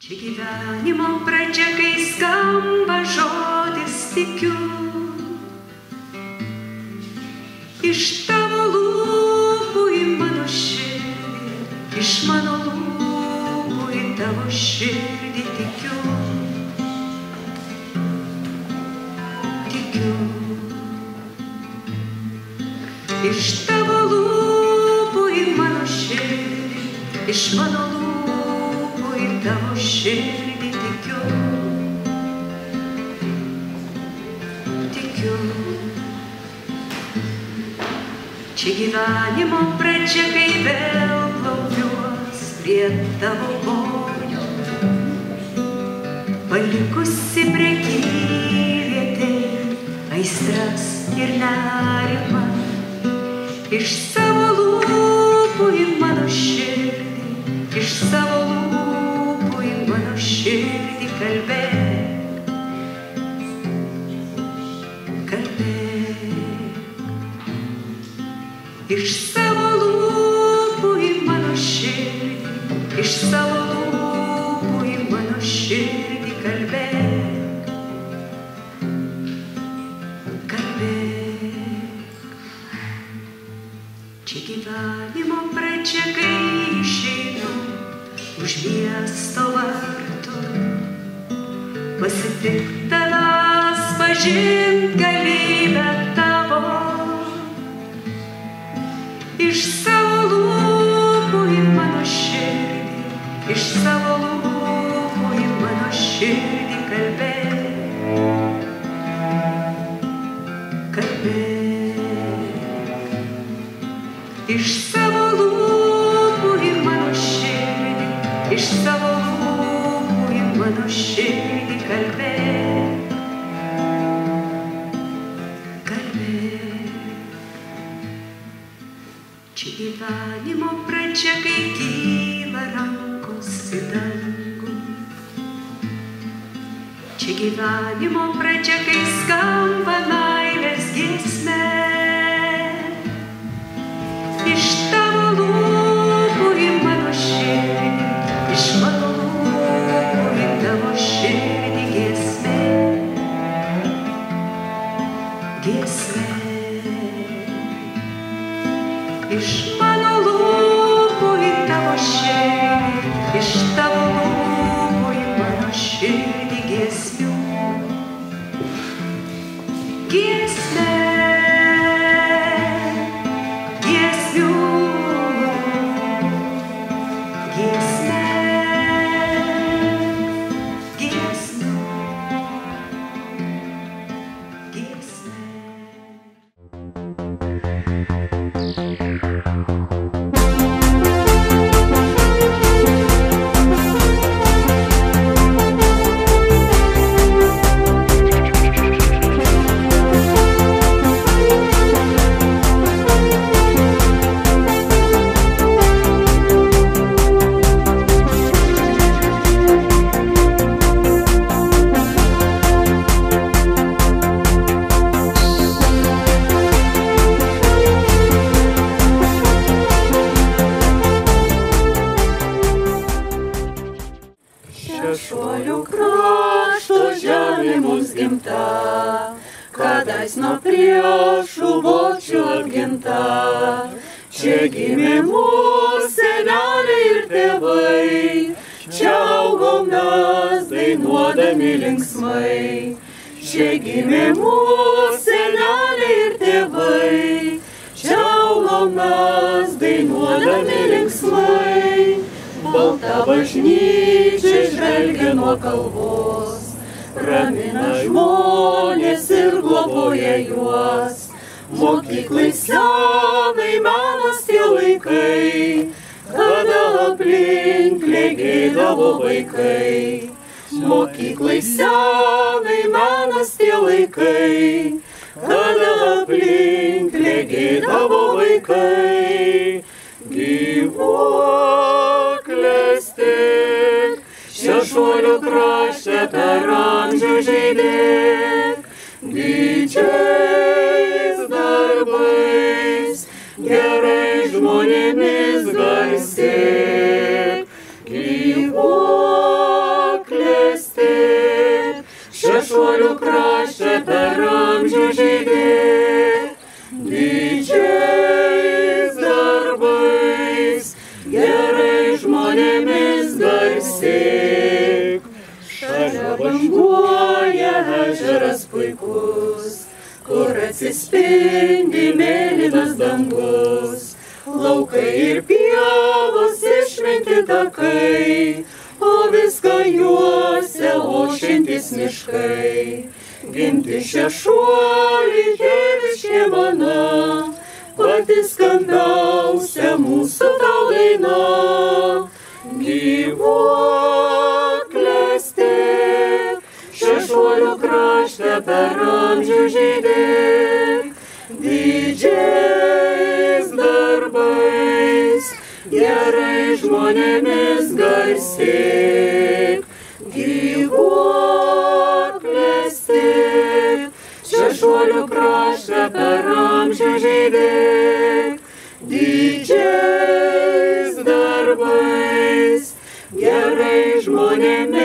Čia gyvenimo pradžia, kai skamba žodis tikiu. Iš tavo lūpų į mano širdį, iš mano lūpų į tavo širdį tikiu. Tikiu. Iš tavo lūpų į mano širdį, iš mano lūpų į tavo širdį tikiu. Tikiu. Čia gyvenimo pradžia, kai vėl plaukiuos prie tavo kojų, palikusi prekyvietė aistras ir nerimą. Iš savo lūpų į mano širdį, iš savo lūpų į mano širdį kalbėk, kalbėk. Iš savo lūpų į mano širdį, iš savo lūpų į mano širdį kalbėk, kalbėk. Čia gyvenimo pradžia, kai išeinu už miesto vartų, pasitikt tavęs, pažint galybę tavo. Iš savo lūpų į mano širdį, iš savo lūpų į mano širdį kalbėk, kalbėk. Iš savo lūpų į mano širdį, iš savo lūpų į mano širdį kalbėk, kalbėk. Čia gyvenimo pradžia, kai kyla rankos į dangų. Čia gyvenimo pradžia, kai skamba meilės giesmė. Iš tavo lūpų į mano širdį, iš mano lūpų į tavo širdį giesmė. Giesmė. Iš mano lūpų į tavo širdį, iš tavo lūpų į mano širdį giesmių. Giesmė. Giesmių. Giesmė. Giesmių. Giesmė. Šuolių krašto žemė mums gimta, kadais nuo priešų vočių apginta. Čia gimė mūsų seneliai ir tėvai, čia augom mes dainuodami linksmai. Čia gimė mūsų seneliai ir tėvai, čia augom mes dainuodami linksmai. Balta bažnyčia žvelgia nuo kalvos, ramina žmonės ir globoja juos. Mokyklai senai menas tie laikai, kada aplink klegėdavo vaikai. Mokyklai senai menas tie laikai, kada aplink klegėdavo vaikai. Gyvuok, klestėk, Šešuolių krašte per amžių žydėk, didžiais darbais, gerais žmonėmis garsėk. Gyvuok, klausyk. Šalia banguoja ežeras puikus, kur atsispindi mėlynas dangus. Laukai ir pievos išminti takai, o viską juosia ošiantys miškai. Gimti šešuolį tėviškė mano, pati skambiausia mūsų tau daina. Gyvuok, klestėk, šešuolio krašte per amžių žydėk, didžiais darbais, gerai žmonėmis garsėk. Gyvuok, klestėk, šešuolio krašte per amžių žydėk, didžiais darbais, gerai žmonėmis